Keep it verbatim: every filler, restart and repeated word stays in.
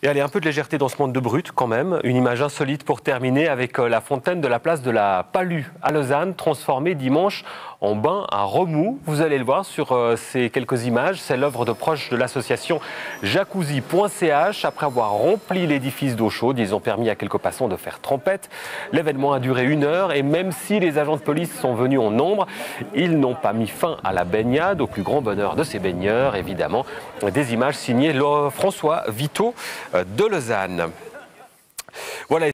Et allez, un peu de légèreté dans ce monde de brut quand même. Une image insolite pour terminer avec la fontaine de la place de la Palue à Lausanne, transformée dimanche en bain à remous. Vous allez le voir sur ces quelques images. C'est l'œuvre de proches de l'association jacuzzi point c h. Après avoir rempli l'édifice d'eau chaude, ils ont permis à quelques passants de faire trempette. L'événement a duré une heure et même si les agents de police sont venus en nombre, ils n'ont pas mis fin à la baignade, au plus grand bonheur de ces baigneurs, évidemment. Des images signées François Vito de Lausanne. Voilà.